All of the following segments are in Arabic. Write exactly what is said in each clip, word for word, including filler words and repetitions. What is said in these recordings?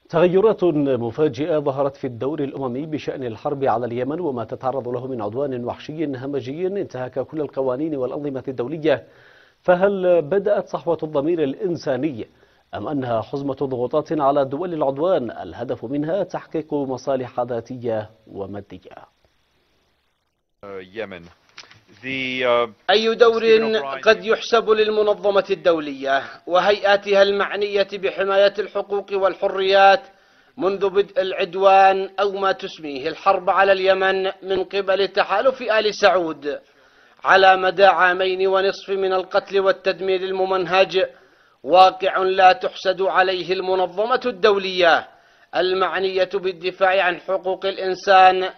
تغيرات مفاجئة ظهرت في الدور الأممي بشأن الحرب على اليمن وما تتعرض له من عدوان وحشي همجي انتهك كل القوانين والأنظمة الدولية. فهل بدأت صحوة الضمير الإنساني أم أنها حزمة ضغوطات على دول العدوان الهدف منها تحقيق مصالح ذاتية ومادية؟ يمن. أي دور قد يحسب للمنظمة الدولية وهيئاتها المعنية بحماية الحقوق والحريات منذ بدء العدوان أو ما تسميه الحرب على اليمن من قبل تحالف آل سعود على مدى عامين ونصف من القتل والتدمير الممنهج واقع لا تحسد عليه المنظمة الدولية المعنية بالدفاع عن حقوق الإنسان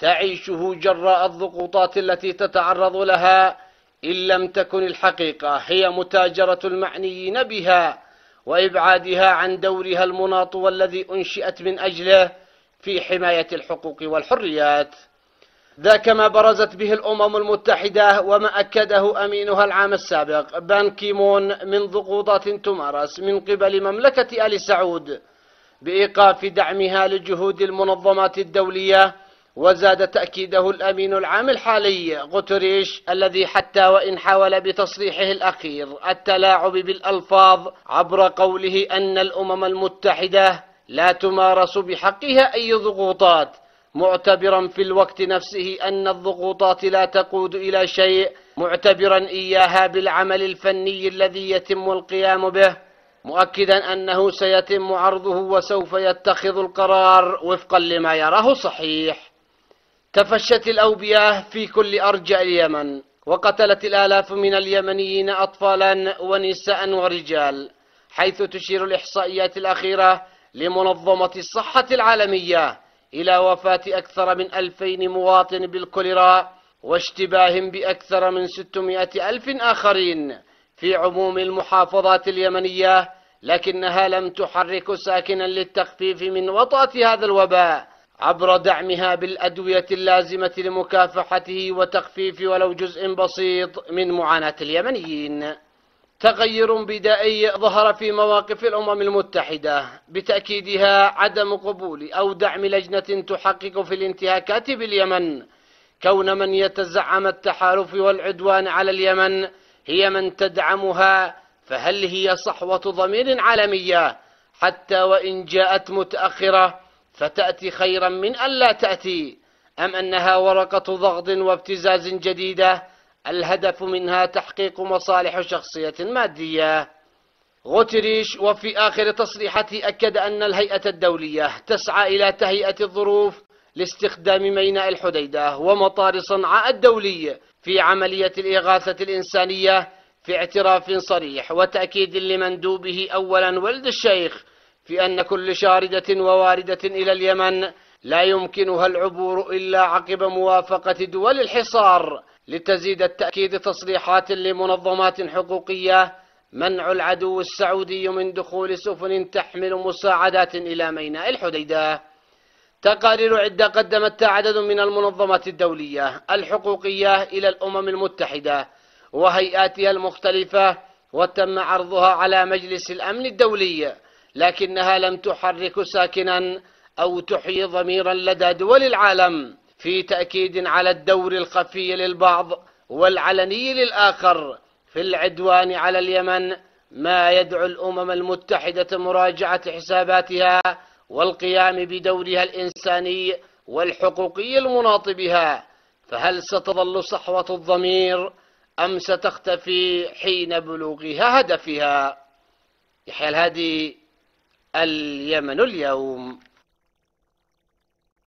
تعيشه جراء الضغوطات التي تتعرض لها، إن لم تكن الحقيقة هي متاجرة المعنيين بها وإبعادها عن دورها المناط والذي أنشئت من أجله في حماية الحقوق والحريات. ذاك ما برزت به الأمم المتحدة وما أكده أمينها العام السابق بان كيمون من ضغوطات تمارس من قبل مملكة آل سعود بإيقاف دعمها لجهود المنظمات الدولية. وزاد تأكيده الأمين العام الحالي غوتريش الذي حتى وإن حاول بتصريحه الأخير التلاعب بالألفاظ عبر قوله أن الأمم المتحدة لا تمارس بحقها أي ضغوطات، معتبرا في الوقت نفسه أن الضغوطات لا تقود إلى شيء، معتبرا إياها بالعمل الفني الذي يتم القيام به، مؤكدا أنه سيتم عرضه وسوف يتخذ القرار وفقا لما يراه صحيح. تفشت الأوبئة في كل أرجاء اليمن وقتلت الآلاف من اليمنيين أطفالا ونساء ورجال، حيث تشير الإحصائيات الأخيرة لمنظمة الصحة العالمية إلى وفاة أكثر من ألفين مواطن بالكوليرا واشتباه بأكثر من ستمائة ألف آخرين في عموم المحافظات اليمنية، لكنها لم تحرك ساكنا للتخفيف من وطأة هذا الوباء عبر دعمها بالأدوية اللازمة لمكافحته وتخفيف ولو جزء بسيط من معاناة اليمنيين. تغير بدائي ظهر في مواقف الأمم المتحدة بتأكيدها عدم قبول أو دعم لجنة تحقق في الانتهاكات باليمن، كون من يتزعم التحالف والعدوان على اليمن هي من تدعمها، فهل هي صحوة ضمير عالمية حتى وإن جاءت متأخرة فتأتي خيرا من أن لا تأتي، أم أنها ورقة ضغط وابتزاز جديدة الهدف منها تحقيق مصالح شخصية مادية؟ غوتريش وفي آخر تصريحاته أكد أن الهيئة الدولية تسعى إلى تهيئة الظروف لاستخدام ميناء الحديدة ومطار صنعاء الدولي في عملية الإغاثة الإنسانية، في اعتراف صريح وتأكيد لمندوبه أولا ولد الشيخ في أن كل شاردة وواردة إلى اليمن لا يمكنها العبور إلا عقب موافقة دول الحصار، لتزيد التأكيد تصريحات لمنظمات حقوقية منع العدو السعودي من دخول سفن تحمل مساعدات إلى ميناء الحديدة. تقارير عدة قدمتها عدد من المنظمات الدولية الحقوقية إلى الأمم المتحدة وهيئاتها المختلفة وتم عرضها على مجلس الأمن الدولي، لكنها لم تحرك ساكنا أو تحيي ضميرا لدى دول العالم في تأكيد على الدور الخفي للبعض والعلني للآخر في العدوان على اليمن، ما يدعو الأمم المتحدة مراجعة حساباتها والقيام بدورها الإنساني والحقوقي المناط بها. فهل ستظل صحوة الضمير أم ستختفي حين بلوغها هدفها؟ يحيى الهادي، اليمن اليوم.